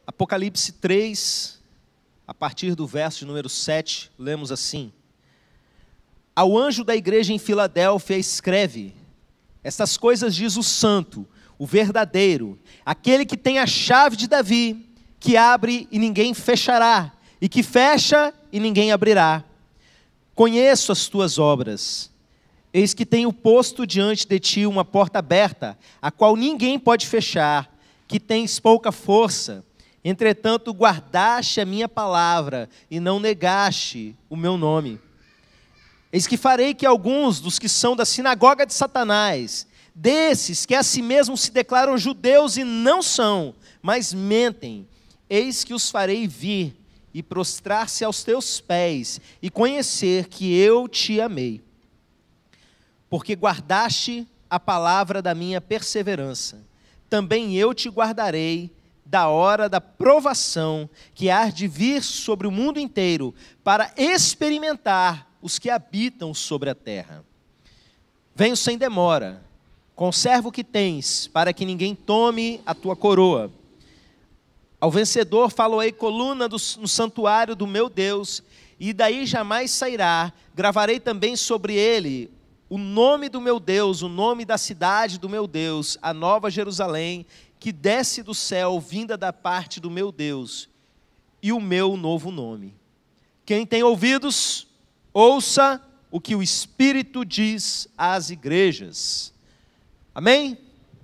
Apocalipse 3, a partir do verso de número 7, lemos assim: Ao anjo da igreja em Filadélfia escreve: Estas coisas diz o santo, o verdadeiro, aquele que tem a chave de Davi, que abre e ninguém fechará, e que fecha e ninguém abrirá. Conheço as tuas obras. Eis que tenho posto diante de ti uma porta aberta, a qual ninguém pode fechar, que tens pouca força. Entretanto, guardaste a minha palavra e não negaste o meu nome. Eis que farei que alguns dos que são da sinagoga de Satanás, desses que a si mesmos se declaram judeus e não são, mas mentem, eis que os farei vir e prostrar-se aos teus pés e conhecer que eu te amei. Porque guardaste a palavra da minha perseverança, também eu te guardarei da hora da provação que há de vir sobre o mundo inteiro, para experimentar os que habitam sobre a terra. Venho sem demora, conserva o que tens, para que ninguém tome a tua coroa. Ao vencedor faloei coluna no santuário do meu Deus, e daí jamais sairá. Gravarei também sobre ele o nome do meu Deus, o nome da cidade do meu Deus, a nova Jerusalém, que desce do céu, vinda da parte do meu Deus, e o meu novo nome. Quem tem ouvidos, ouça o que o Espírito diz às igrejas. Amém?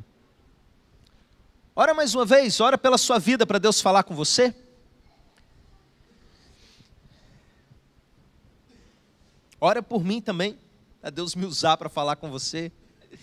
Ora mais uma vez, ora pela sua vida para Deus falar com você. Ora por mim também, para Deus me usar para falar com você.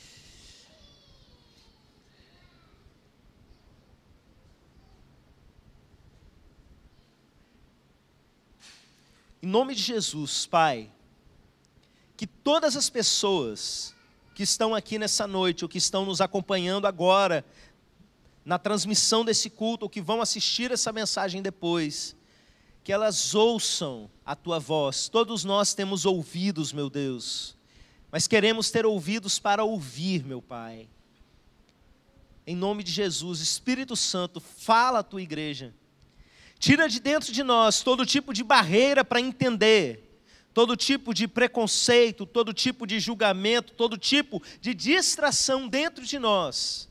Em nome de Jesus, Pai, que todas as pessoas que estão aqui nessa noite, ou que estão nos acompanhando agora, na transmissão desse culto, ou que vão assistir essa mensagem depois, que elas ouçam a Tua voz. Todos nós temos ouvidos, meu Deus, mas queremos ter ouvidos para ouvir, meu Pai. Em nome de Jesus, Espírito Santo, fala à Tua igreja. Tira de dentro de nós todo tipo de barreira para entender, todo tipo de preconceito, todo tipo de julgamento, todo tipo de distração dentro de nós.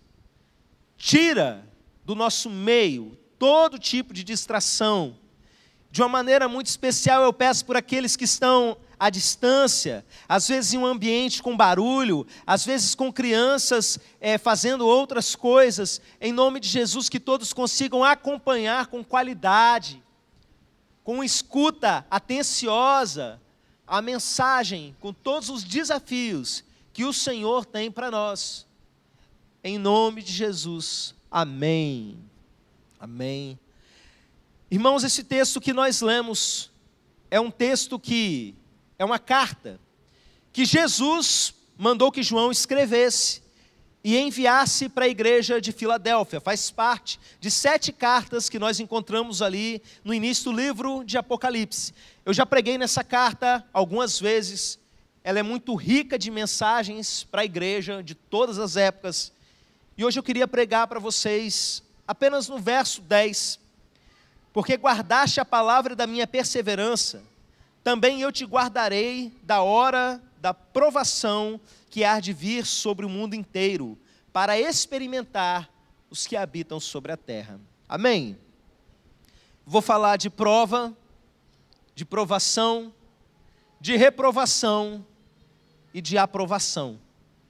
Tira do nosso meio todo tipo de distração. De uma maneira muito especial eu peço por aqueles que estão à distância, às vezes em um ambiente com barulho, às vezes com crianças fazendo outras coisas, em nome de Jesus, que todos consigam acompanhar com qualidade, com escuta atenciosa, a mensagem, com todos os desafios que o Senhor tem para nós. Em nome de Jesus, amém. Amém. Irmãos, esse texto que nós lemos é um texto que é uma carta que Jesus mandou que João escrevesse e enviasse para a igreja de Filadélfia. Faz parte de 7 cartas que nós encontramos ali no início do livro de Apocalipse. Eu já preguei nessa carta algumas vezes. Ela é muito rica de mensagens para a igreja de todas as épocas. E hoje eu queria pregar para vocês apenas no verso 10. Porque guardaste a palavra da minha perseverança, também eu te guardarei da hora da provação que há de vir sobre o mundo inteiro, para experimentar os que habitam sobre a terra. Amém? Vou falar de prova, de provação, de reprovação e de aprovação.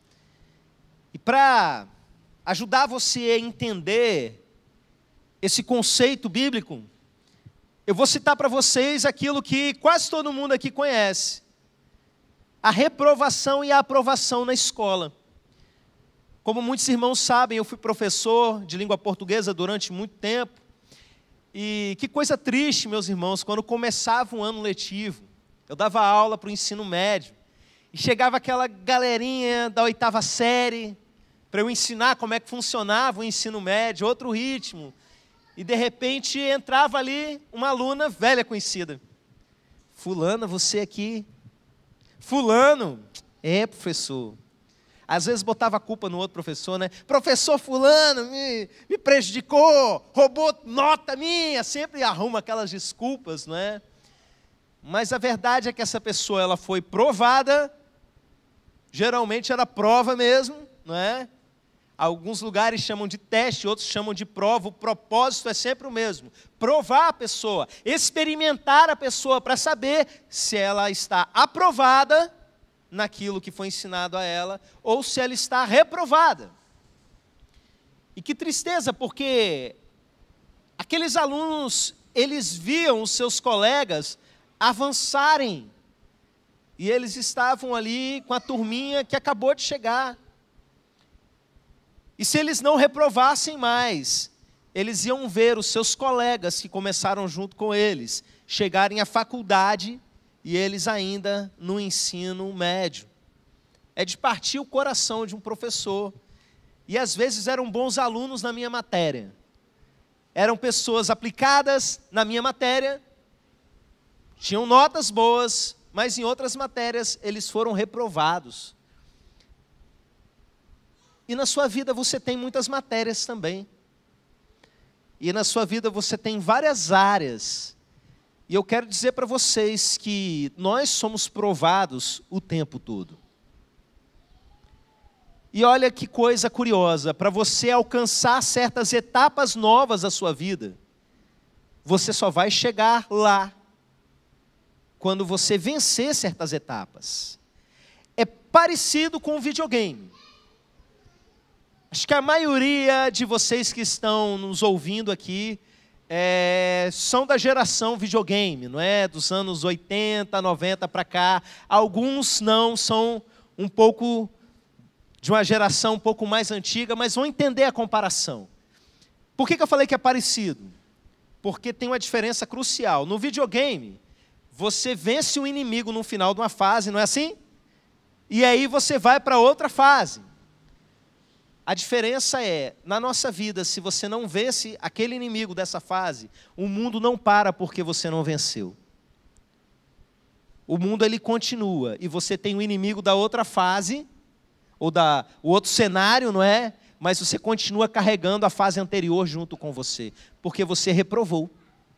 E para ajudar você a entender esse conceito bíblico, eu vou citar para vocês aquilo que quase todo mundo aqui conhece: a reprovação e a aprovação na escola. Como muitos irmãos sabem, eu fui professor de língua portuguesa durante muito tempo, e que coisa triste, meus irmãos, quando começava um ano letivo, eu dava aula para o ensino médio, e chegava aquela galerinha da 8ª série, para eu ensinar como é que funcionava o ensino médio, outro ritmo. E de repente entrava ali uma aluna velha conhecida. Fulana, você aqui. Fulano, professor. Às vezes botava a culpa no outro professor, né? Professor fulano me prejudicou, roubou nota minha, sempre arruma aquelas desculpas, não é? Mas a verdade é que essa pessoa, ela foi provada, geralmente era prova mesmo, não é? Alguns lugares chamam de teste, outros chamam de prova, o propósito é sempre o mesmo. Provar a pessoa, experimentar a pessoa para saber se ela está aprovada naquilo que foi ensinado a ela, ou se ela está reprovada. E que tristeza, porque aqueles alunos, eles viam os seus colegas avançarem, e eles estavam ali com a turminha que acabou de chegar. E se eles não reprovassem mais, eles iam ver os seus colegas que começaram junto com eles, chegarem à faculdade, e eles ainda no ensino médio. É de partir o coração de um professor. E às vezes eram bons alunos na minha matéria. Eram pessoas aplicadas na minha matéria, tinham notas boas, mas em outras matérias eles foram reprovados. E na sua vida você tem muitas matérias também. E na sua vida você tem várias áreas. E eu quero dizer para vocês que nós somos provados o tempo todo. E olha que coisa curiosa, para você alcançar certas etapas novas da sua vida, você só vai chegar lá quando você vencer certas etapas. É parecido com um videogame. Acho que a maioria de vocês que estão nos ouvindo aqui são da geração videogame, não é? Dos anos 80, 90 para cá. Alguns não, são um pouco de uma geração um pouco mais antiga, mas vão entender a comparação. Por que eu falei que é parecido? Porque tem uma diferença crucial. No videogame, você vence o inimigo no final de uma fase, não é assim? E aí você vai para outra fase. A diferença é, na nossa vida, se você não vence aquele inimigo dessa fase, o mundo não para porque você não venceu. O mundo ele continua, e você tem o inimigo da outra fase, ou o outro cenário, não é? Mas você continua carregando a fase anterior junto com você, porque você reprovou.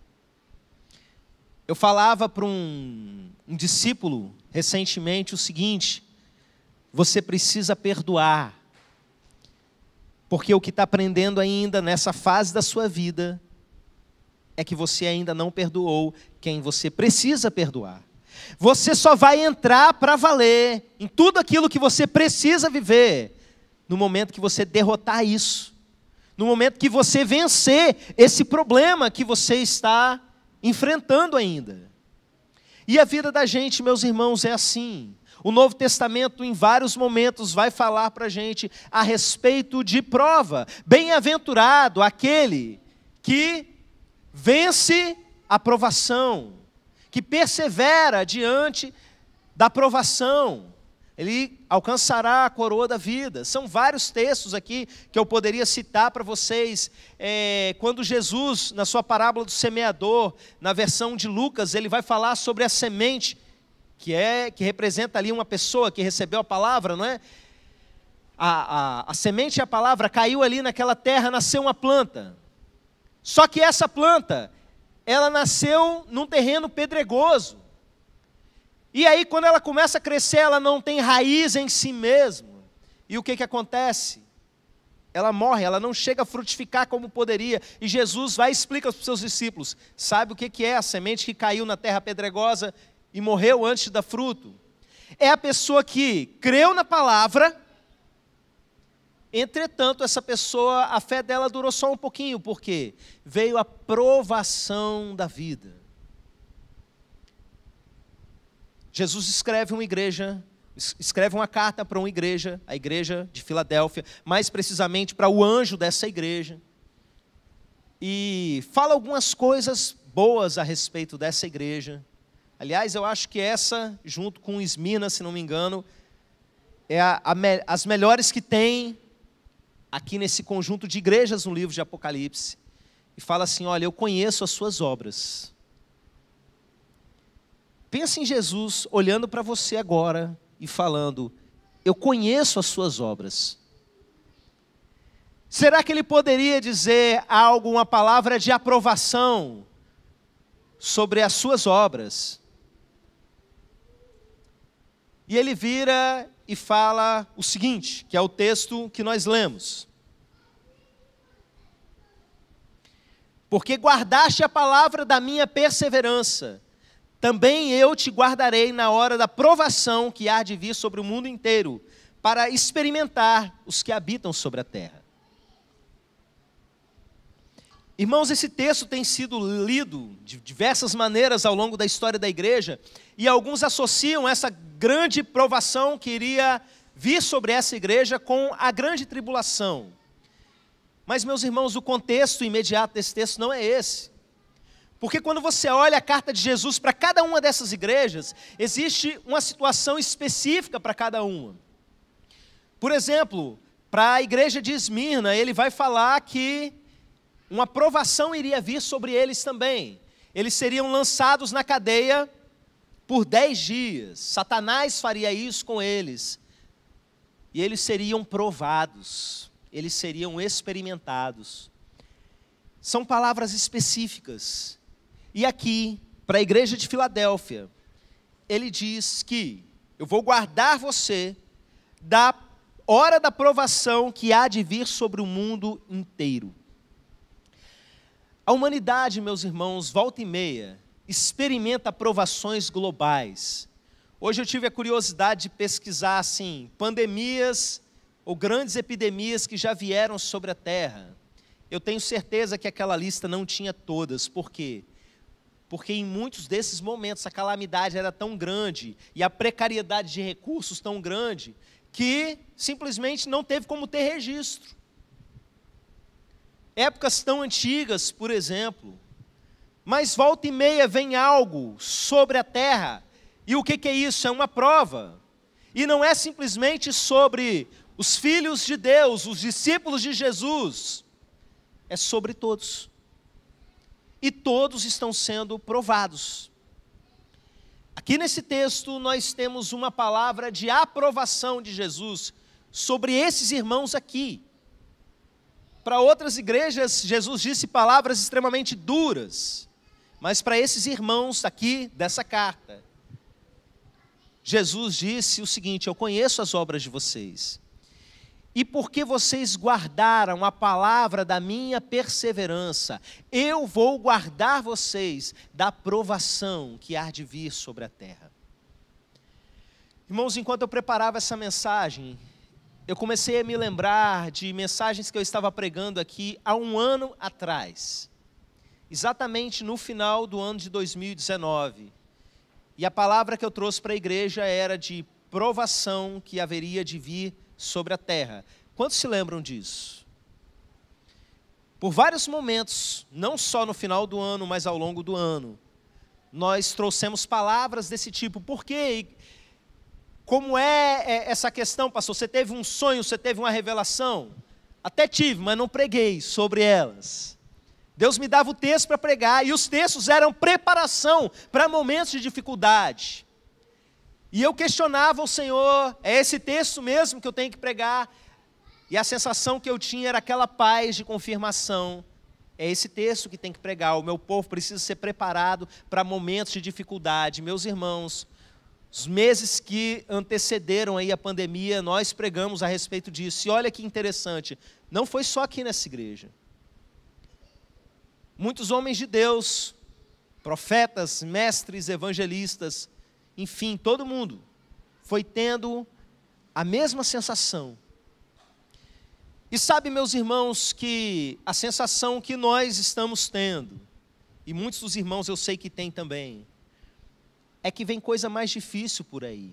Eu falava para um discípulo recentemente o seguinte: você precisa perdoar. Porque o que está aprendendo ainda nessa fase da sua vida é que você ainda não perdoou quem você precisa perdoar. Você só vai entrar para valer em tudo aquilo que você precisa viver no momento que você derrotar isso. No momento que você vencer esse problema que você está enfrentando ainda. E a vida da gente, meus irmãos, é assim. O Novo Testamento, em vários momentos, vai falar para a gente a respeito de prova. Bem-aventurado aquele que vence a provação, que persevera diante da provação. Ele alcançará a coroa da vida. São vários textos aqui que eu poderia citar para vocês. Quando Jesus, na sua parábola do semeador, na versão de Lucas, ele vai falar sobre a semente, que representa ali uma pessoa que recebeu a palavra, não é? A semente e a palavra caiu ali naquela terra, nasceu uma planta. Só que essa planta, ela nasceu num terreno pedregoso. E aí quando ela começa a crescer, ela não tem raiz em si mesma. E o que acontece? Ela morre, ela não chega a frutificar como poderia. E Jesus vai e explica para os seus discípulos: sabe o que é a semente que caiu na terra pedregosa e morreu antes de dar fruto? É a pessoa que creu na palavra, entretanto, essa pessoa, a fé dela durou só um pouquinho, porque veio a provação da vida. Jesus escreve uma carta para uma igreja, a igreja de Filadélfia, mais precisamente para o anjo dessa igreja, e fala algumas coisas boas a respeito dessa igreja. Aliás, eu acho que essa, junto com Esmirna, se não me engano, é as melhores que tem aqui nesse conjunto de igrejas no livro de Apocalipse. E fala assim: olha, eu conheço as suas obras. Pensa em Jesus olhando para você agora e falando: eu conheço as suas obras. Será que ele poderia dizer algo, uma palavra de aprovação sobre as suas obras? E ele vira e fala o seguinte, que é o texto que nós lemos. Porque guardaste a palavra da minha perseverança, também eu te guardarei na hora da provação que há de vir sobre o mundo inteiro, para experimentar os que habitam sobre a terra. Irmãos, esse texto tem sido lido de diversas maneiras ao longo da história da igreja, e alguns associam essa grande provação que iria vir sobre essa igreja com a grande tribulação. Mas, meus irmãos, o contexto imediato desse texto não é esse. Porque quando você olha a carta de Jesus para cada uma dessas igrejas, existe uma situação específica para cada uma. Por exemplo, para a igreja de Esmirna, ele vai falar que uma provação iria vir sobre eles também. Eles seriam lançados na cadeia por 10 dias. Satanás faria isso com eles. E eles seriam provados. Eles seriam experimentados. São palavras específicas. E aqui, para a igreja de Filadélfia, ele diz que eu vou guardar você da hora da provação que há de vir sobre o mundo inteiro. A humanidade, meus irmãos, volta e meia, experimenta provações globais. Hoje eu tive a curiosidade de pesquisar, assim, pandemias ou grandes epidemias que já vieram sobre a Terra. Eu tenho certeza que aquela lista não tinha todas. Por quê? Porque em muitos desses momentos a calamidade era tão grande e a precariedade de recursos tão grande que simplesmente não teve como ter registro. Épocas tão antigas, por exemplo, mas volta e meia vem algo sobre a terra, e o que é isso? É uma prova, e não é simplesmente sobre os filhos de Deus, os discípulos de Jesus, é sobre todos, e todos estão sendo provados. Aqui nesse texto nós temos uma palavra de aprovação de Jesus sobre esses irmãos aqui. Para outras igrejas, Jesus disse palavras extremamente duras, mas para esses irmãos aqui dessa carta, Jesus disse o seguinte: eu conheço as obras de vocês, e porque vocês guardaram a palavra da minha perseverança, eu vou guardar vocês da provação que há de vir sobre a terra. Irmãos, enquanto eu preparava essa mensagem, eu comecei a me lembrar de mensagens que eu estava pregando aqui há um ano atrás, exatamente no final do ano de 2019. E a palavra que eu trouxe para a igreja era de provação que haveria de vir sobre a terra. Quantos se lembram disso? Por vários momentos, não só no final do ano, mas ao longo do ano, nós trouxemos palavras desse tipo. Por quê? Como é essa questão, pastor? Você teve um sonho, você teve uma revelação? Até tive, mas não preguei sobre elas. Deus me dava o texto para pregar, e os textos eram preparação para momentos de dificuldade. E eu questionava o Senhor: é esse texto mesmo que eu tenho que pregar? E a sensação que eu tinha era aquela paz de confirmação. É esse texto que tem que pregar. O meu povo precisa ser preparado para momentos de dificuldade. Meus irmãos, os meses que antecederam aí a pandemia, nós pregamos a respeito disso. E olha que interessante, não foi só aqui nessa igreja. Muitos homens de Deus, profetas, mestres, evangelistas, enfim, todo mundo foi tendo a mesma sensação. E sabe, meus irmãos, que a sensação que nós estamos tendo, e muitos dos irmãos eu sei que tem também, é que vem coisa mais difícil por aí.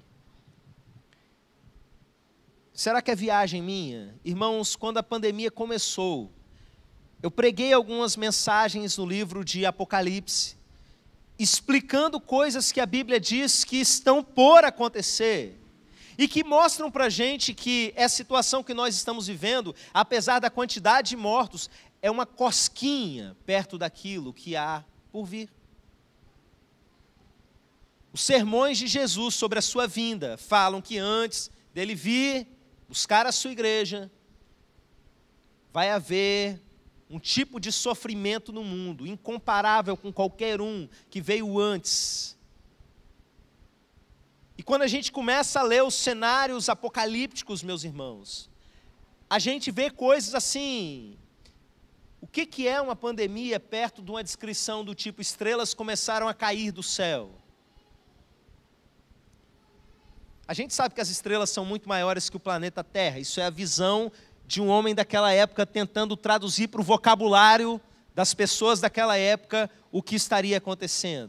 Será que é viagem minha? Irmãos, quando a pandemia começou, eu preguei algumas mensagens no livro de Apocalipse, explicando coisas que a Bíblia diz que estão por acontecer, e que mostram para a gente que essa situação que nós estamos vivendo, apesar da quantidade de mortos, é uma cosquinha perto daquilo que há por vir. Os sermões de Jesus sobre a sua vinda falam que antes dele vir buscar a sua igreja, vai haver um tipo de sofrimento no mundo, incomparável com qualquer um que veio antes. E quando a gente começa a ler os cenários apocalípticos, meus irmãos, a gente vê coisas assim. O que é uma pandemia perto de uma descrição do tipo estrelas começaram a cair do céu? A gente sabe que as estrelas são muito maiores que o planeta Terra. Isso é a visão de um homem daquela época tentando traduzir para o vocabulário das pessoas daquela época o que estaria acontecendo.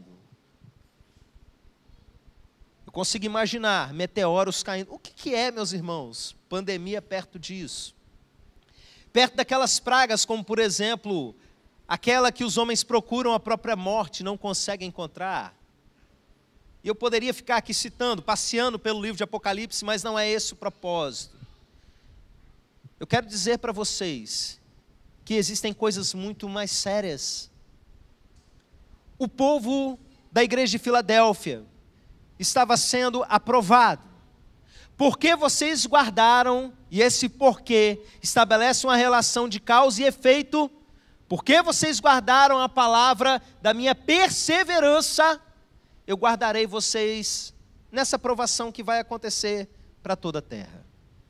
Eu consigo imaginar meteoros caindo. O que é, meus irmãos, pandemia perto disso? Perto daquelas pragas como, por exemplo, aquela que os homens procuram a própria morte e não conseguem encontrar. E eu poderia ficar aqui citando, passeando pelo livro de Apocalipse, mas não é esse o propósito. Eu quero dizer para vocês que existem coisas muito mais sérias. O povo da igreja de Filadélfia estava sendo aprovado. Porque vocês guardaram, e esse porquê estabelece uma relação de causa e efeito, porque vocês guardaram a palavra da minha perseverança, eu guardarei vocês nessa aprovação que vai acontecer para toda a terra.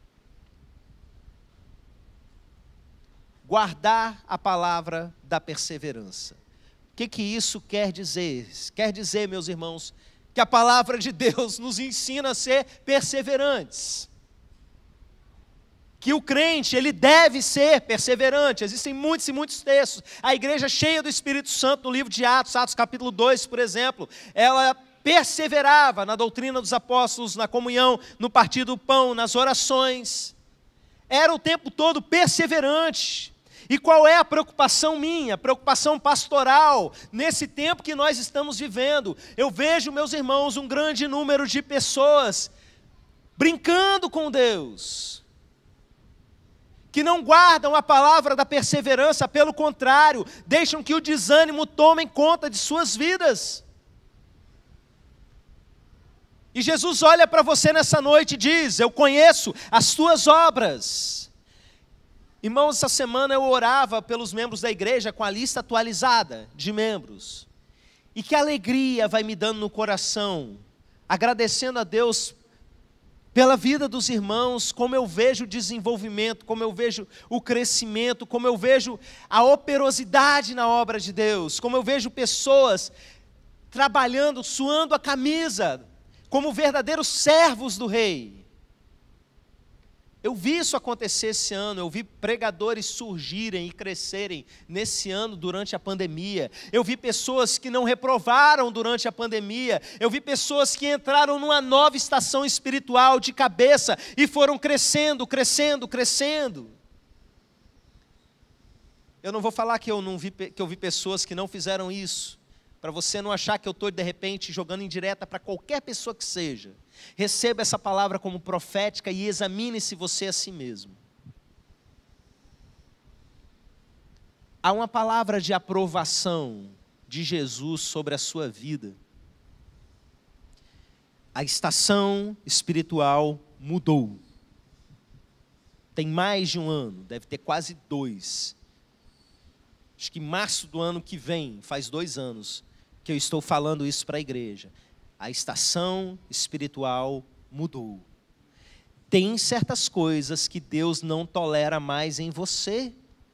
Guardar a palavra da perseverança. O que isso quer dizer? Quer dizer, meus irmãos, que a palavra de Deus nos ensina a ser perseverantes. Que o crente, ele deve ser perseverante. Existem muitos e muitos textos. A igreja cheia do Espírito Santo, no livro de Atos, Atos capítulo 2, por exemplo, ela perseverava na doutrina dos apóstolos, na comunhão, no partir do pão, nas orações. Era o tempo todo perseverante. E qual é a preocupação minha, a preocupação pastoral, nesse tempo que nós estamos vivendo? Eu vejo, meus irmãos, um grande número de pessoas brincando com Deus, que não guardam a palavra da perseverança, pelo contrário, deixam que o desânimo tome conta de suas vidas. E Jesus olha para você nessa noite e diz: eu conheço as tuas obras. Irmãos, essa semana eu orava pelos membros da igreja com a lista atualizada de membros. E que alegria vai me dando no coração, agradecendo a Deus pela vida dos irmãos, como eu vejo o desenvolvimento, como eu vejo o crescimento, como eu vejo a operosidade na obra de Deus, como eu vejo pessoas trabalhando, suando a camisa, como verdadeiros servos do Rei. Eu vi isso acontecer esse ano, eu vi pregadores surgirem e crescerem nesse ano durante a pandemia. Eu vi pessoas que não reprovaram durante a pandemia. Eu vi pessoas que entraram numa nova estação espiritual de cabeça e foram crescendo, crescendo, crescendo. Eu não vou falar que eu vi pessoas que não fizeram isso, para você não achar que eu estou de repente jogando indireta para qualquer pessoa que seja. Receba essa palavra como profética e examine-se você a si mesmo. Há uma palavra de aprovação de Jesus sobre a sua vida. A estação espiritual mudou. Tem mais de um ano, deve ter quase 2. Acho que em março do ano que vem, faz 2 anos, que eu estou falando isso para a igreja. A estação espiritual mudou. Tem certas coisas que Deus não tolera mais em você.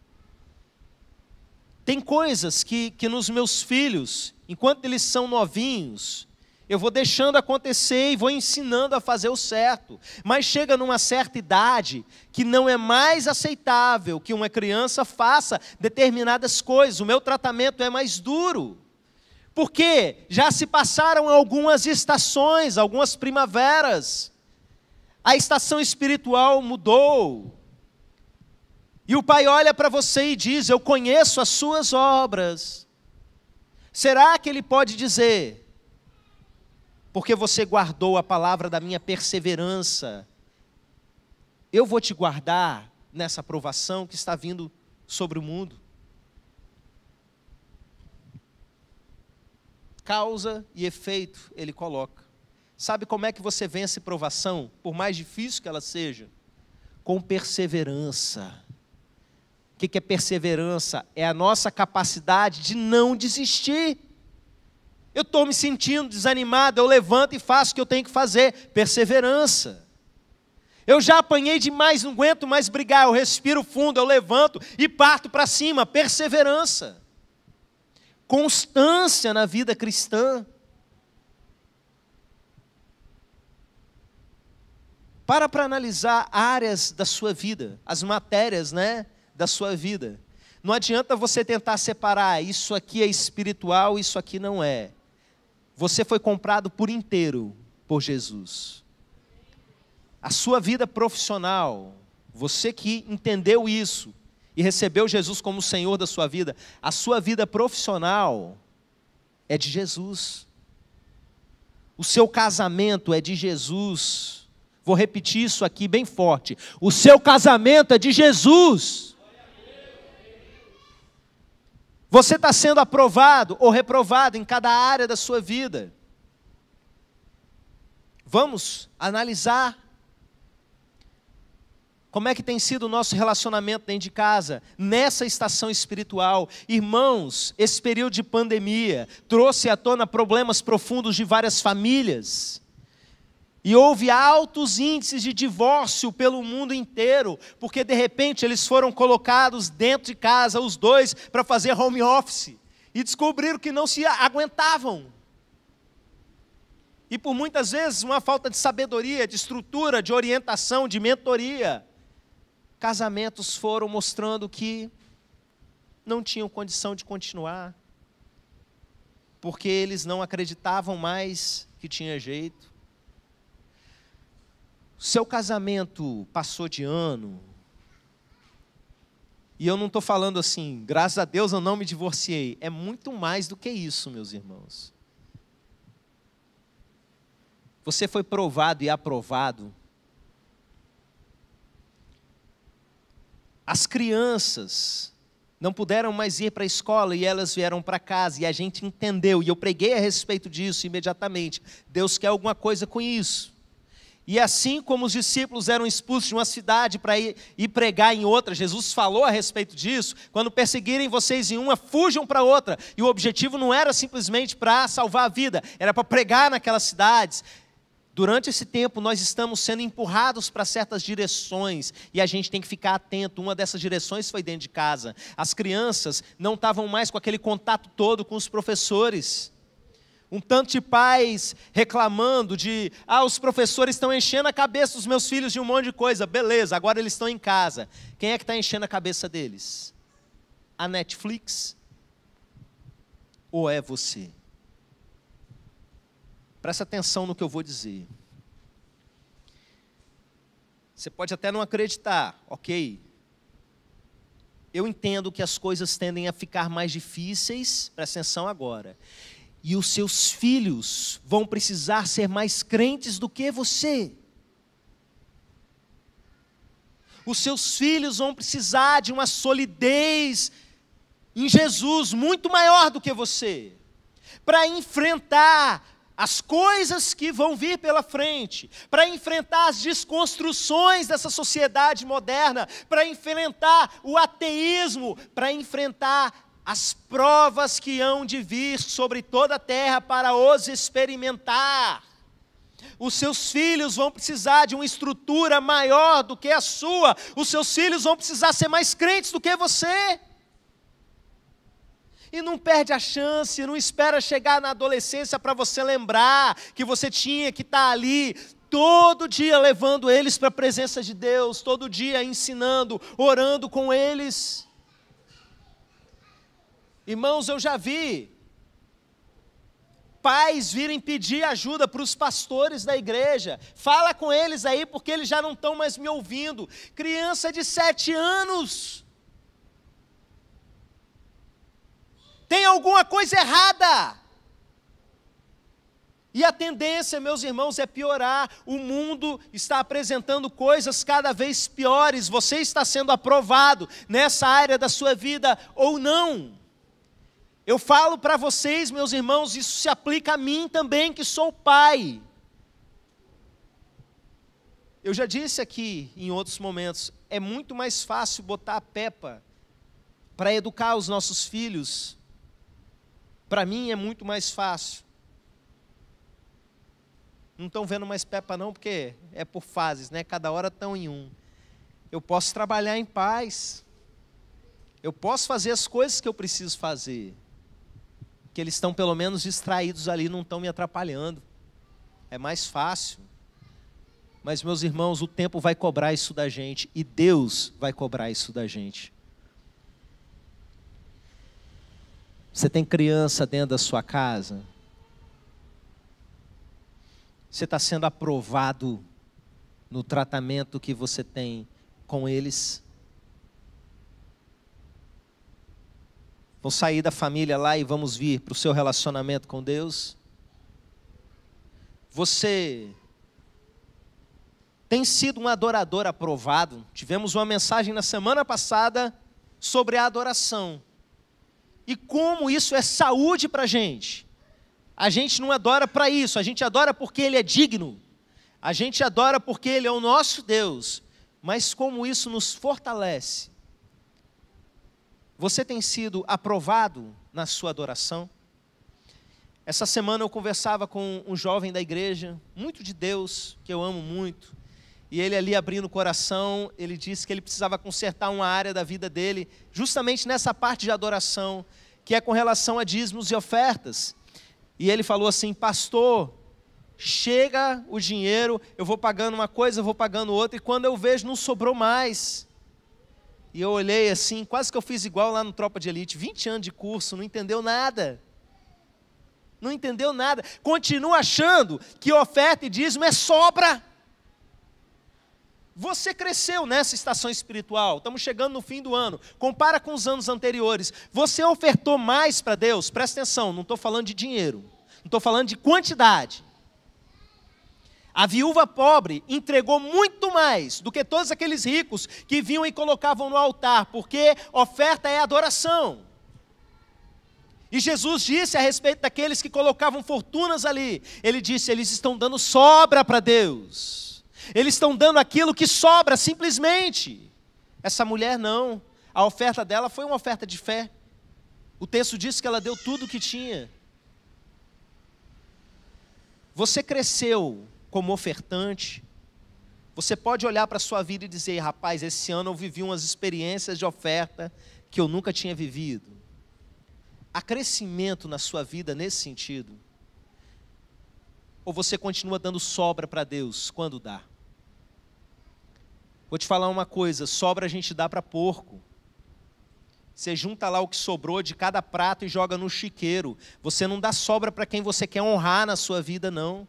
Tem coisas que nos meus filhos, enquanto eles são novinhos, eu vou deixando acontecer e vou ensinando a fazer o certo. Mas chega numa certa idade que não é mais aceitável que uma criança faça determinadas coisas. O meu tratamento é mais duro. Porque já se passaram algumas estações, algumas primaveras. A estação espiritual mudou. E o Pai olha para você e diz: eu conheço as suas obras. Será que Ele pode dizer: porque você guardou a palavra da minha perseverança, eu vou te guardar nessa provação que está vindo sobre o mundo? Causa e efeito Ele coloca. Sabe como é que você vence provação, por mais difícil que ela seja? Com perseverança. O que é perseverança? É a nossa capacidade de não desistir. Eu estou me sentindo desanimado, eu levanto e faço o que eu tenho que fazer. Perseverança. Eu já apanhei demais, não aguento mais brigar, eu respiro fundo, eu levanto e parto para cima. Perseverança. Constância na vida cristã. Para analisar áreas da sua vida, as matérias, da sua vida. Não adianta você tentar separar, isso aqui é espiritual, isso aqui não é. Você foi comprado por inteiro por Jesus. A sua vida profissional, você que entendeu isso e recebeu Jesus como Senhor da sua vida, a sua vida profissional é de Jesus. O seu casamento é de Jesus. Vou repetir isso aqui bem forte. O seu casamento é de Jesus. Você está sendo aprovado ou reprovado em cada área da sua vida. Vamos analisar como é que tem sido o nosso relacionamento dentro de casa, nessa estação espiritual. Irmãos, esse período de pandemia trouxe à tona problemas profundos de várias famílias. E houve altos índices de divórcio pelo mundo inteiro, porque de repente eles foram colocados dentro de casa, os dois, para fazer home office, e descobriram que não se aguentavam. E por muitas vezes uma falta de sabedoria, de estrutura, de orientação, de mentoria, casamentos foram mostrando que não tinham condição de continuar, porque eles não acreditavam mais que tinha jeito. Seu casamento passou de ano, e eu não estou falando assim, graças a Deus eu não me divorciei, é muito mais do que isso, meus irmãos. Você foi provado e aprovado. As crianças não puderam mais ir para a escola e elas vieram para casa, e a gente entendeu, e eu preguei a respeito disso imediatamente. Deus quer alguma coisa com isso. E assim como os discípulos eram expulsos de uma cidade para ir pregar em outra, Jesus falou a respeito disso, quando perseguirem vocês em uma, fujam para outra. E o objetivo não era simplesmente para salvar a vida, era para pregar naquelas cidades. Durante esse tempo nós estamos sendo empurrados para certas direções, e a gente tem que ficar atento. Uma dessas direções foi dentro de casa. As crianças não estavam mais com aquele contato todo com os professores. Um tanto de pais reclamando de, os professores estão enchendo a cabeça dos meus filhos de um monte de coisa. Beleza, agora eles estão em casa. Quem é que está enchendo a cabeça deles? A Netflix? Ou é você? Presta atenção no que eu vou dizer. Você pode até não acreditar, ok? Eu entendo que as coisas tendem a ficar mais difíceis, presta atenção agora. E os seus filhos vão precisar ser mais crentes do que você. Os seus filhos vão precisar de uma solidez em Jesus muito maior do que você, para enfrentar as coisas que vão vir pela frente, para enfrentar as desconstruções dessa sociedade moderna, para enfrentar o ateísmo, para enfrentar as provas que hão de vir sobre toda a terra para os experimentar. Os seus filhos vão precisar de uma estrutura maior do que a sua. Os seus filhos vão precisar ser mais crentes do que você. E não perde a chance, não espera chegar na adolescência para você lembrar que você tinha que estar ali todo dia levando eles para a presença de Deus, todo dia ensinando, orando com eles. Irmãos, eu já vi pais virem pedir ajuda para os pastores da igreja. Fala com eles aí, porque eles já não estão mais me ouvindo. Criança de 7 anos. Tem alguma coisa errada. E a tendência, meus irmãos, é piorar. O mundo está apresentando coisas cada vez piores. Você está sendo aprovado nessa área da sua vida ou não? Eu falo para vocês, meus irmãos, isso se aplica a mim também, que sou pai. Eu já disse aqui em outros momentos, é muito mais fácil botar a Peppa para educar os nossos filhos. Para mim é muito mais fácil. Não estão vendo mais Peppa não, porque é por fases, né? Cada hora estão em um. Eu posso trabalhar em paz. Eu posso fazer as coisas que eu preciso fazer. Que eles estão pelo menos distraídos ali, não estão me atrapalhando. É mais fácil. Mas, meus irmãos, o tempo vai cobrar isso da gente. E Deus vai cobrar isso da gente. Você tem criança dentro da sua casa? Você está sendo aprovado no tratamento que você tem com eles? Vamos sair da família lá e vamos vir para o seu relacionamento com Deus? Você tem sido um adorador aprovado? Tivemos uma mensagem na semana passada sobre a adoração. E como isso é saúde para a gente. A gente não adora para isso, a gente adora porque Ele é digno. A gente adora porque Ele é o nosso Deus. Mas como isso nos fortalece. Você tem sido aprovado na sua adoração? Essa semana eu conversava com um jovem da igreja, muito de Deus, que eu amo muito. E ele ali abrindo o coração, ele disse que ele precisava consertar uma área da vida dele, justamente nessa parte de adoração, que é com relação a dízimos e ofertas. E ele falou assim: pastor, chega o dinheiro, eu vou pagando uma coisa, eu vou pagando outra, e quando eu vejo não sobrou mais. E eu olhei assim, quase que eu fiz igual lá no Tropa de Elite, 20 anos de curso, não entendeu nada. Não entendeu nada. Continua achando que oferta e dízimo é sobra. Você cresceu nessa estação espiritual, estamos chegando no fim do ano, compara com os anos anteriores, você ofertou mais para Deus? Presta atenção, não estou falando de dinheiro, não estou falando de quantidade. A viúva pobre entregou muito mais do que todos aqueles ricos que vinham e colocavam no altar, porque oferta é adoração. E Jesus disse a respeito daqueles que colocavam fortunas ali, Ele disse: eles estão dando sobra para Deus. Eles estão dando aquilo que sobra simplesmente. Essa mulher não. A oferta dela foi uma oferta de fé. O texto diz que ela deu tudo o que tinha. Você cresceu como ofertante. Você pode olhar para a sua vida e dizer: rapaz, esse ano eu vivi umas experiências de oferta que eu nunca tinha vivido. Há crescimento na sua vida nesse sentido? Ou você continua dando sobra para Deus quando dá? Vou te falar uma coisa, sobra a gente dá para porco. Você junta lá o que sobrou de cada prato e joga no chiqueiro. Você não dá sobra para quem você quer honrar na sua vida, não.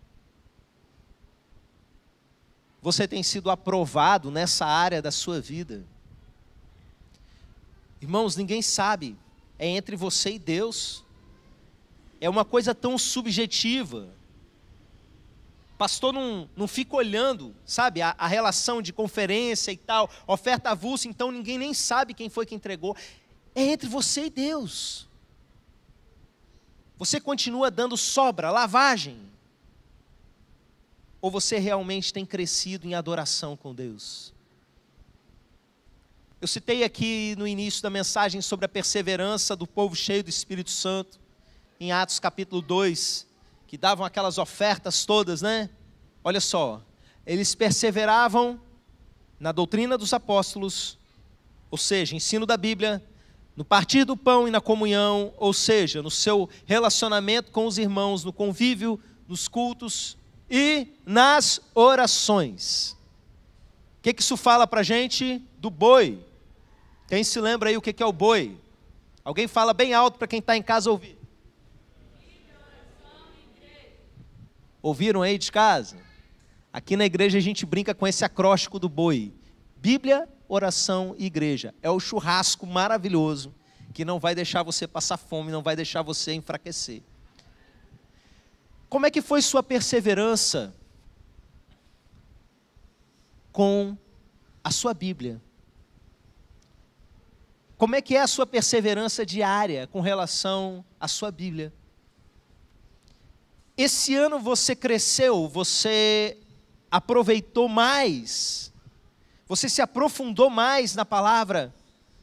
Você tem sido aprovado nessa área da sua vida. Irmãos, ninguém sabe, é entre você e Deus. É uma coisa tão subjetiva. Pastor não fica olhando, sabe, a relação de conferência e tal, oferta avulsa, então ninguém nem sabe quem foi que entregou. É entre você e Deus. Você continua dando sobra, lavagem? Ou você realmente tem crescido em adoração com Deus? Eu citei aqui no início da mensagem sobre a perseverança do povo cheio do Espírito Santo, em Atos capítulo 2, que davam aquelas ofertas todas, né? Olha só, eles perseveravam na doutrina dos apóstolos, ou seja, ensino da Bíblia, no partir do pão e na comunhão, ou seja, no seu relacionamento com os irmãos, no convívio, nos cultos e nas orações. O que isso fala para a gente? Do boi. Quem se lembra aí o que é o boi? Alguém fala bem alto para quem está em casa ouvir. Ouviram aí de casa? Aqui na igreja a gente brinca com esse acróstico do boi. Bíblia, oração e igreja. É o churrasco maravilhoso que não vai deixar você passar fome, não vai deixar você enfraquecer. Como é que foi sua perseverança com a sua Bíblia? Como é que é a sua perseverança diária com relação à sua Bíblia? Esse ano você cresceu, você aproveitou mais? Você se aprofundou mais na palavra?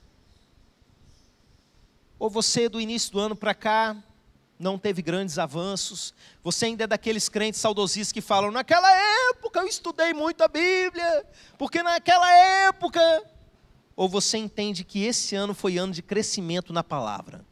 Ou você, do início do ano para cá, não teve grandes avanços? Você ainda é daqueles crentes saudosistas que falam, naquela época eu estudei muito a Bíblia, porque naquela época... Ou você entende que esse ano foi ano de crescimento na palavra?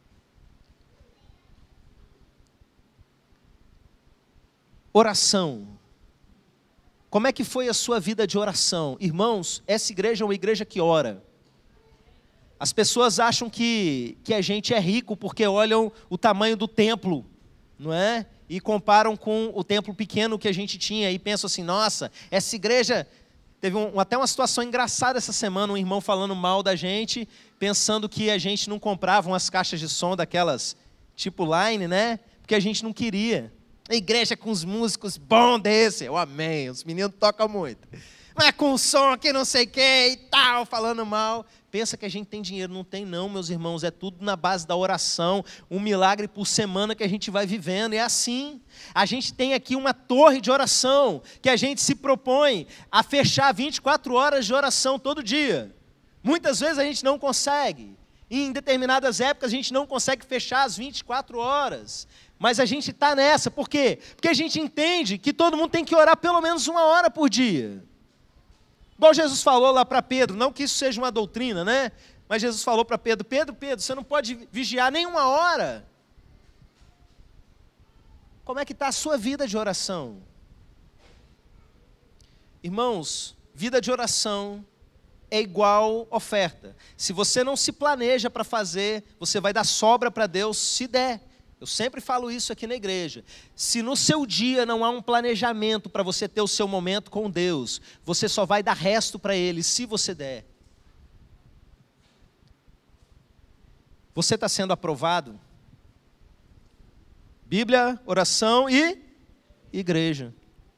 Oração. Como é que foi a sua vida de oração? Irmãos, essa igreja é uma igreja que ora. As pessoas acham que a gente é rico porque olham o tamanho do templo, não é? E comparam com o templo pequeno que a gente tinha e pensam assim, nossa, essa igreja... Teve até uma situação engraçada essa semana, um irmão falando mal da gente, pensando que a gente não comprava umas caixas de som daquelas tipo Line, né? Porque a gente não queria. A igreja com os músicos bons desse, eu amei, os meninos tocam muito. Mas com som que não sei o que e tal, falando mal. Pensa que a gente tem dinheiro, não tem não, meus irmãos, é tudo na base da oração, um milagre por semana que a gente vai vivendo, é assim. A gente tem aqui uma torre de oração, que a gente se propõe a fechar 24 horas de oração todo dia. Muitas vezes a gente não consegue, e em determinadas épocas a gente não consegue fechar as 24 horas. Mas a gente está nessa, por quê? Porque a gente entende que todo mundo tem que orar pelo menos 1 hora por dia. Igual Jesus falou lá para Pedro, não que isso seja uma doutrina, né? Mas Jesus falou para Pedro, Pedro, você não pode vigiar nem 1 hora. Como é que está a sua vida de oração? Irmãos, vida de oração é igual oferta. Se você não se planeja para fazer, você vai dar sobra para Deus se der. Eu sempre falo isso aqui na igreja. Se no seu dia não há um planejamento para você ter o seu momento com Deus, você só vai dar resto para Ele, se você der. Você está sendo aprovado? Bíblia, oração e igreja.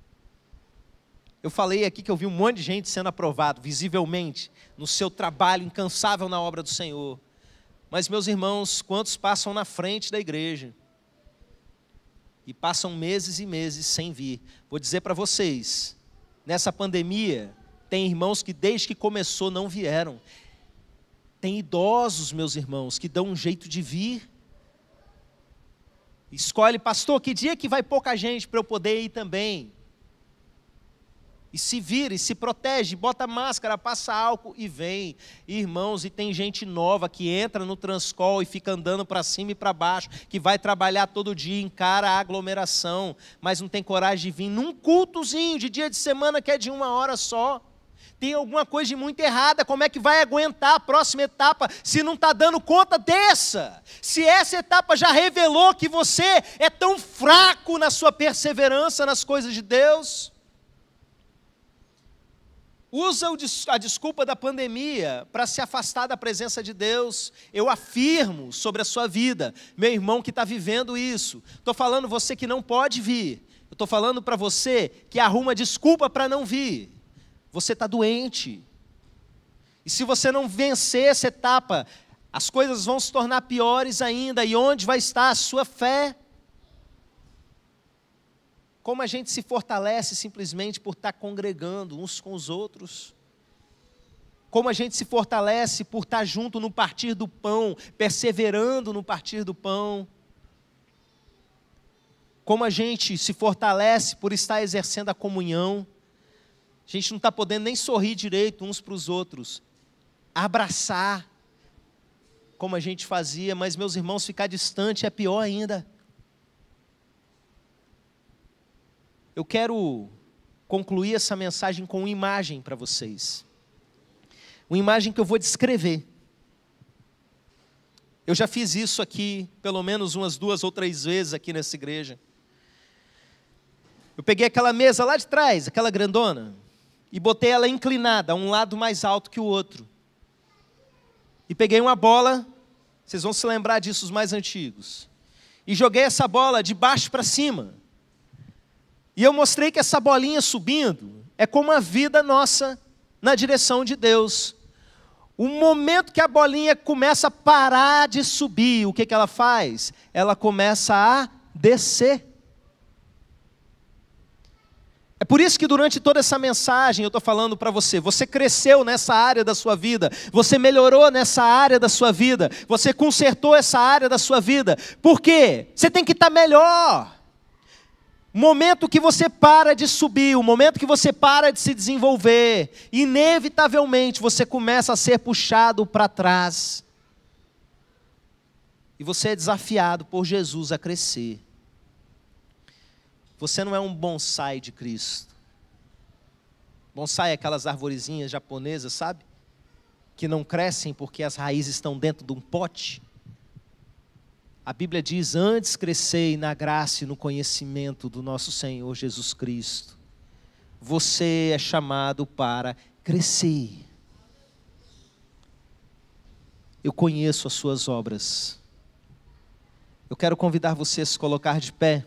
Eu falei aqui que eu vi um monte de gente sendo aprovado, visivelmente, no seu trabalho incansável na obra do Senhor. Mas, meus irmãos, quantos passam na frente da igreja? E passam meses e meses sem vir. Vou dizer para vocês, nessa pandemia, tem irmãos que desde que começou não vieram. Tem idosos, meus irmãos, que dão um jeito de vir. Escolhe, pastor, que dia que vai pouca gente para eu poder ir também? E se vira, e se protege, bota máscara, passa álcool e vem. Irmãos, e tem gente nova que entra no Transcol e fica andando para cima e para baixo, que vai trabalhar todo dia, encara a aglomeração, mas não tem coragem de vir num cultozinho de dia de semana que é de 1 hora só. Tem alguma coisa de muito errada, como é que vai aguentar a próxima etapa se não está dando conta dessa? Se essa etapa já revelou que você é tão fraco na sua perseverança nas coisas de Deus... Usa a desculpa da pandemia para se afastar da presença de Deus. Eu afirmo sobre a sua vida, meu irmão que está vivendo isso. Estou falando você que não pode vir. Eu estou falando para você que arruma desculpa para não vir. Você está doente. E se você não vencer essa etapa, as coisas vão se tornar piores ainda. E onde vai estar a sua fé? Como a gente se fortalece simplesmente por estar congregando uns com os outros. Como a gente se fortalece por estar junto no partir do pão, perseverando no partir do pão. Como a gente se fortalece por estar exercendo a comunhão. A gente não está podendo nem sorrir direito uns para os outros. Abraçar, como a gente fazia, mas meus irmãos, ficar distante é pior ainda. Eu quero concluir essa mensagem com uma imagem para vocês. Uma imagem que eu vou descrever. Eu já fiz isso aqui, pelo menos umas 2 ou 3 vezes aqui nessa igreja. Eu peguei aquela mesa lá de trás, aquela grandona, e botei ela inclinada, a um lado mais alto que o outro. E peguei uma bola, vocês vão se lembrar disso, os mais antigos. E joguei essa bola de baixo para cima. E eu mostrei que essa bolinha subindo é como a vida nossa na direção de Deus. O momento que a bolinha começa a parar de subir, o que ela faz? Ela começa a descer. É por isso que durante toda essa mensagem eu estou falando para você, você cresceu nessa área da sua vida, você melhorou nessa área da sua vida, você consertou essa área da sua vida. Por quê? Você tem que estar melhor. O momento que você para de subir, o momento que você para de se desenvolver, inevitavelmente você começa a ser puxado para trás. E você é desafiado por Jesus a crescer. Você não é um bonsai de Cristo. Bonsai é aquelas arvorezinhas japonesas, sabe? Que não crescem porque as raízes estão dentro de um pote. A Bíblia diz, antes crescei na graça e no conhecimento do nosso Senhor Jesus Cristo. Você é chamado para crescer. Eu conheço as suas obras. Eu quero convidar você a se colocar de pé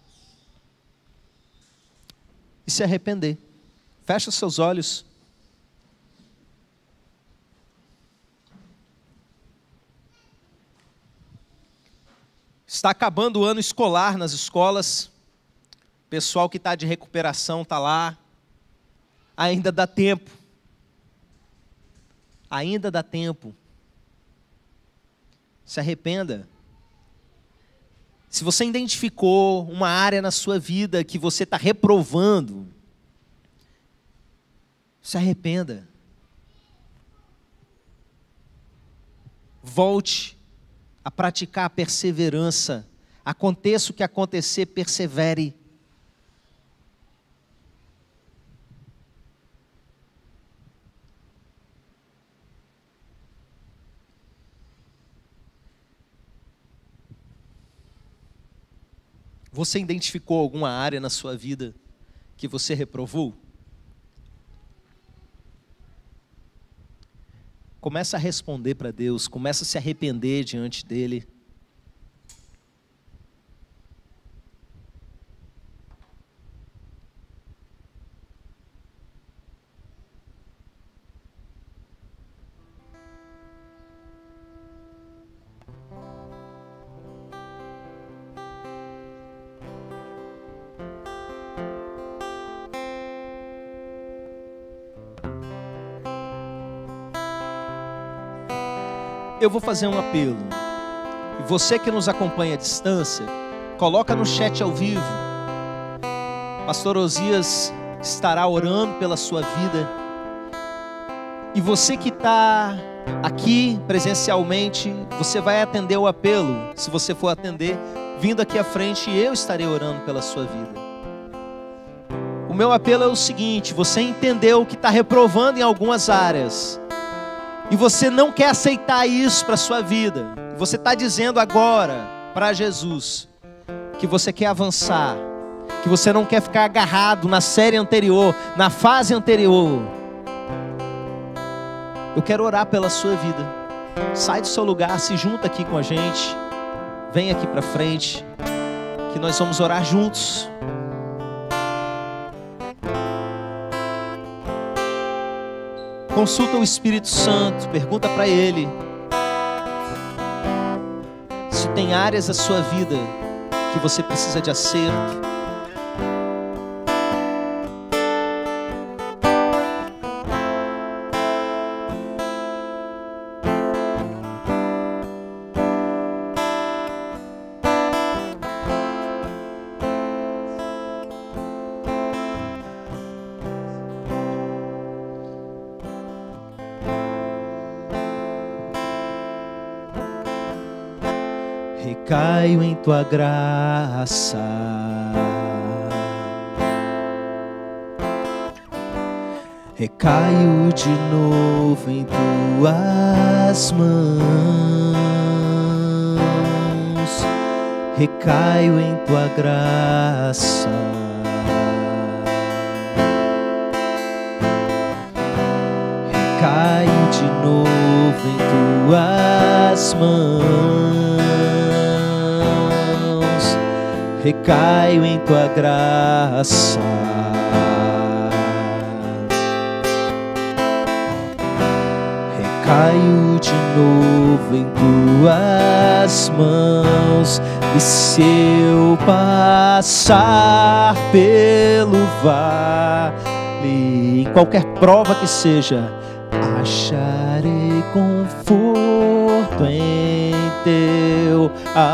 e se arrepender. Feche os seus olhos. Está acabando o ano escolar nas escolas. O pessoal que está de recuperação está lá. Ainda dá tempo. Ainda dá tempo. Se arrependa. Se você identificou uma área na sua vida que você está reprovando, se arrependa. Volte a praticar a perseverança. Aconteça o que acontecer, persevere. Você identificou alguma área na sua vida que você reprovou? Começa a responder para Deus, começa a se arrepender diante dEle. Eu vou fazer um apelo. E você que nos acompanha à distância, coloca no chat ao vivo. Pastor Osias estará orando pela sua vida. E você que está aqui presencialmente, você vai atender o apelo. Se você for atender, vindo aqui à frente, eu estarei orando pela sua vida. O meu apelo é o seguinte: você entendeu que está reprovando em algumas áreas. E você não quer aceitar isso para a sua vida. Você está dizendo agora para Jesus que você quer avançar, que você não quer ficar agarrado na série anterior, na fase anterior. Eu quero orar pela sua vida. Sai do seu lugar, se junta aqui com a gente. Vem aqui para frente, que nós vamos orar juntos. Consulta o Espírito Santo, pergunta para Ele se tem áreas da sua vida que você precisa de acerto. Recaio em tua graça, recaio de novo em tuas mãos, recaio em tua graça, recaio de novo em tuas mãos. Recaio em tua graça, caio de novo em tuas mãos. E se eu passar pelo vale, em qualquer prova que seja, acharei conforto em teu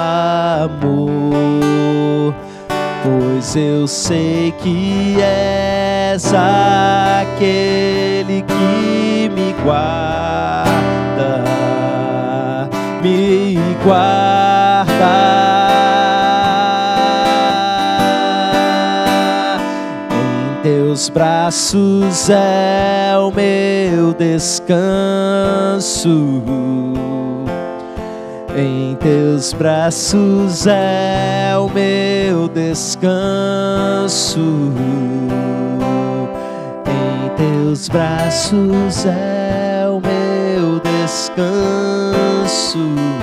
amor, pois eu sei que és aquele que me guarda, me guarda. Em teus braços é o meu descanso, em teus braços é o meu descanso, em teus braços é o meu descanso,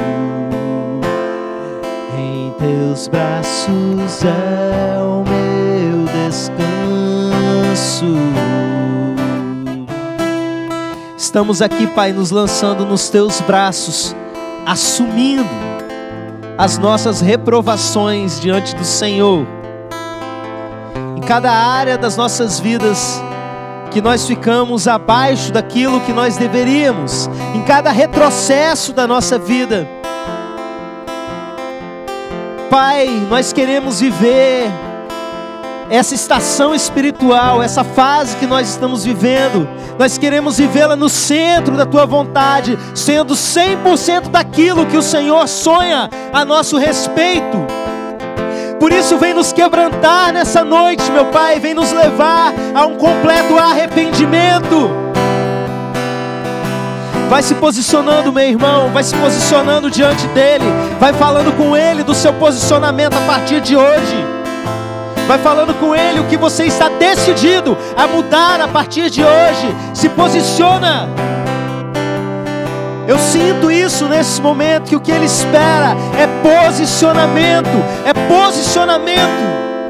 em teus braços é o meu descanso. Estamos aqui, Pai, nos lançando nos teus braços, assumindo as nossas reprovações diante do Senhor. Em cada área das nossas vidas que nós ficamos abaixo daquilo que nós deveríamos, em cada retrocesso da nossa vida, Pai, nós queremos viver essa estação espiritual, essa fase que nós estamos vivendo, nós queremos vivê-la no centro da Tua vontade, sendo 100% daquilo que o Senhor sonha a nosso respeito. Por isso vem nos quebrantar nessa noite, meu Pai, vem nos levar a um completo arrependimento. Vai se posicionando, meu irmão, vai se posicionando diante dEle, vai falando com Ele do seu posicionamento a partir de hoje. Vai falando com Ele o que você está decidido a mudar a partir de hoje. Se posiciona. Eu sinto isso nesse momento, que o que Ele espera é posicionamento. É posicionamento.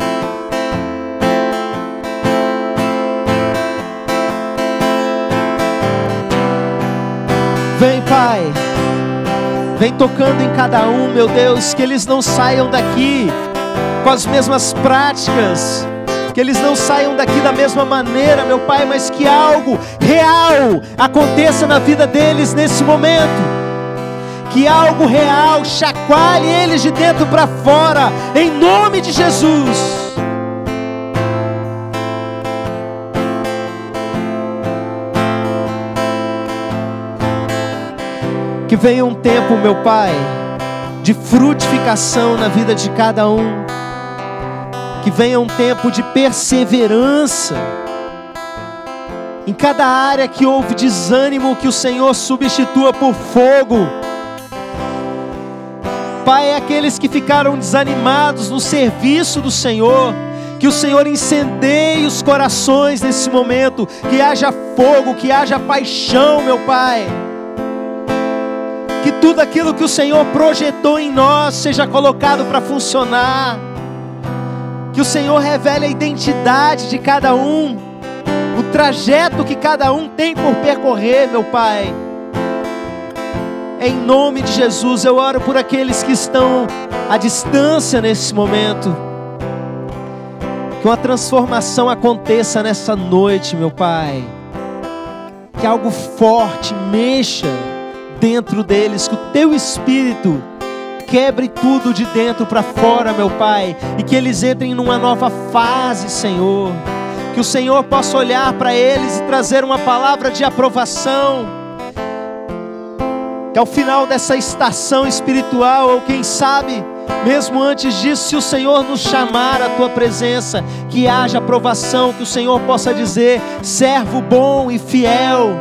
Vem, Pai. Vem tocando em cada um, meu Deus, que eles não saiam daqui com as mesmas práticas, que eles não saiam daqui da mesma maneira, meu Pai, mas que algo real aconteça na vida deles nesse momento, que algo real chacoalhe eles de dentro para fora, em nome de Jesus. Que venha um tempo, meu Pai, de frutificação na vida de cada um. Que venha um tempo de perseverança em cada área que houve desânimo, que o Senhor substitua por fogo. Pai, aqueles que ficaram desanimados no serviço do Senhor, que o Senhor incendeie os corações nesse momento, que haja fogo, que haja paixão, meu Pai. Que tudo aquilo que o Senhor projetou em nós seja colocado para funcionar. Que o Senhor revele a identidade de cada um, o trajeto que cada um tem por percorrer, meu Pai. Em nome de Jesus, eu oro por aqueles que estão à distância nesse momento. Que uma transformação aconteça nessa noite, meu Pai. Que algo forte mexa dentro deles, que o Teu Espírito quebre tudo de dentro para fora, meu Pai, e que eles entrem numa nova fase, Senhor. Que o Senhor possa olhar para eles e trazer uma palavra de aprovação. Que ao final dessa estação espiritual, ou quem sabe, mesmo antes disso, se o Senhor nos chamar à Tua presença, que haja aprovação, que o Senhor possa dizer: servo bom e fiel.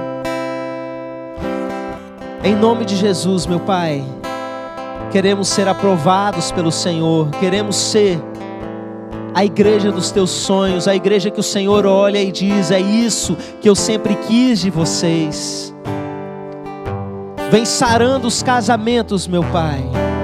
Em nome de Jesus, meu Pai, queremos ser aprovados pelo Senhor, queremos ser a igreja dos Teus sonhos, a igreja que o Senhor olha e diz: é isso que eu sempre quis de vocês. Vem sarando os casamentos, meu Pai.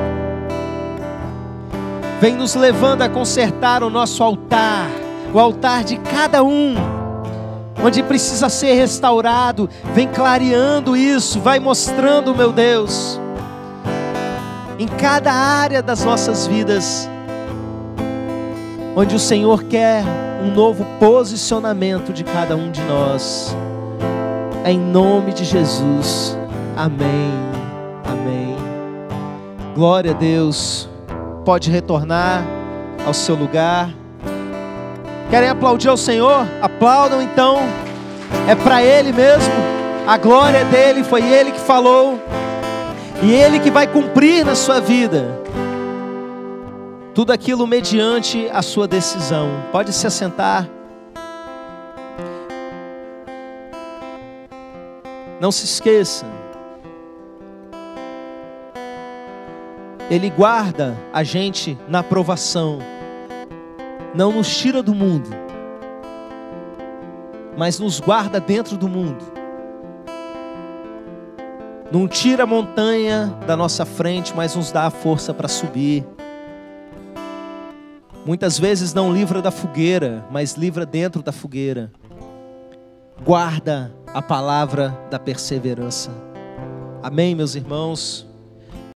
Vem nos levando a consertar o nosso altar, o altar de cada um, onde precisa ser restaurado, vem clareando isso, vai mostrando, meu Deus, em cada área das nossas vidas, onde o Senhor quer um novo posicionamento de cada um de nós. Em nome de Jesus, amém, amém. Glória a Deus. Pode retornar ao seu lugar. Querem aplaudir ao Senhor? Aplaudam então. É para Ele mesmo. A glória é dele, foi Ele que falou. E Ele que vai cumprir na sua vida. Tudo aquilo mediante a sua decisão. Pode se assentar. Não se esqueça. Ele guarda a gente na provação. Não nos tira do mundo, mas nos guarda dentro do mundo. Não tira a montanha da nossa frente, mas nos dá a força para subir. Muitas vezes não livra da fogueira, mas livra dentro da fogueira. Guarda a palavra da perseverança. Amém, meus irmãos?